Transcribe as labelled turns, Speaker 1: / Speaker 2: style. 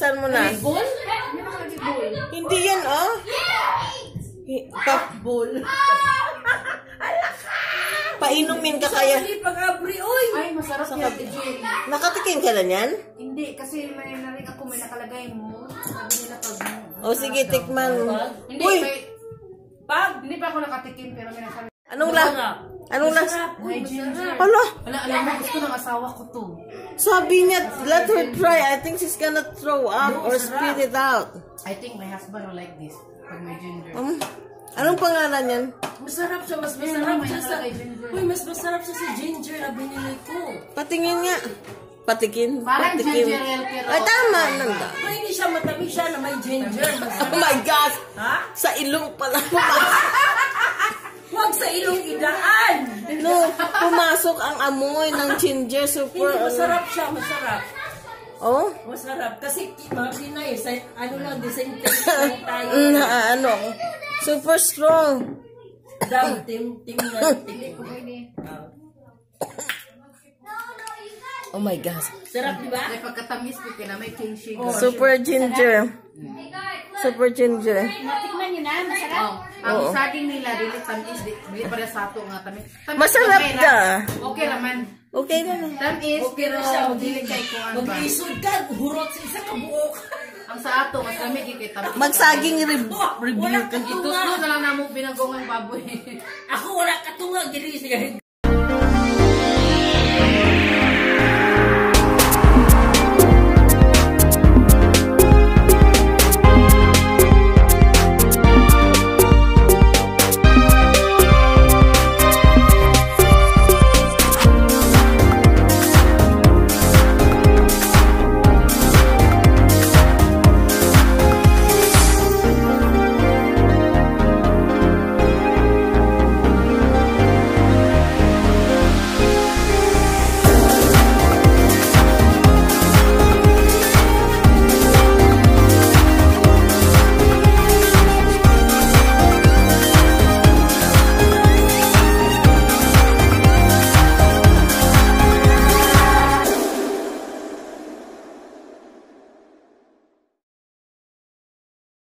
Speaker 1: Buksan mo na.
Speaker 2: Ball?
Speaker 1: Hindi yan, oh.
Speaker 2: Ball.
Speaker 1: Painumin ka kaya.
Speaker 2: Hindi pag-abri, oy.
Speaker 3: Ay, masarap yan, Jerry.
Speaker 1: Nakatikim ka na yan?
Speaker 3: Hindi, kasi may narinig ako may nakalagay mo. Sabi nila pag mo.
Speaker 1: O sige, tikman mo.
Speaker 3: Hindi,
Speaker 1: Uy!
Speaker 3: hindi pa ako nakatikim, pero may nakalagay.
Speaker 1: Anong lang? Anong lang?
Speaker 3: May ginger.
Speaker 1: Hala,
Speaker 3: Wala, alam mo, gusto ng asawa ko to.
Speaker 1: sabi niya, let her try. I think she's gonna throw up or spit it out.
Speaker 3: I think my husband will like this. Pag may ginger.
Speaker 1: Anong pangalan yan?
Speaker 2: Masarap siya, mas masarap siya sa... Uy, mas masarap siya sa ginger na binili ko.
Speaker 1: Patingin nga. Patikin.
Speaker 3: Parang
Speaker 1: Patikin.
Speaker 3: ginger ale, pero...
Speaker 1: Ay, tama. Nanda.
Speaker 2: Ay, hindi siya matamis siya na may ginger.
Speaker 1: Oh my gosh!
Speaker 2: Ha?
Speaker 1: Sa ilong pala.
Speaker 2: Huwag sa ilong idaan.
Speaker 1: No, pumasok ang amoy ng ginger. Super.
Speaker 2: Hindi, masarap siya, masarap.
Speaker 1: Oh?
Speaker 2: Masarap. Kasi mga Pinay, ano lang, disinfect lang tayo.
Speaker 1: Ano? Super strong.
Speaker 2: Dam, tim na.
Speaker 1: Oh my gosh.
Speaker 2: Sarap, di ba?
Speaker 3: Ay, pagkatamis ko, may king shake.
Speaker 1: Super ginger. Super ginger.
Speaker 4: Natikman nyo na, masarap.
Speaker 3: Ang saging nila, dili tamis, dili para sa ato nga tamis.
Speaker 1: Masarap ka.
Speaker 3: Okay naman.
Speaker 1: Okay naman.
Speaker 3: Tamis,
Speaker 2: Okay
Speaker 3: pero
Speaker 2: na siya.
Speaker 3: dili kay ko ano ba.
Speaker 2: Mag-isod ka, hurot sa isa ka buok.
Speaker 3: Ang sa ato, mas lamig kay tamis.
Speaker 1: Magsaging review ka.
Speaker 3: Ituslo na lang namo pinagong ang baboy.
Speaker 2: Ako wala katungag, dili siya.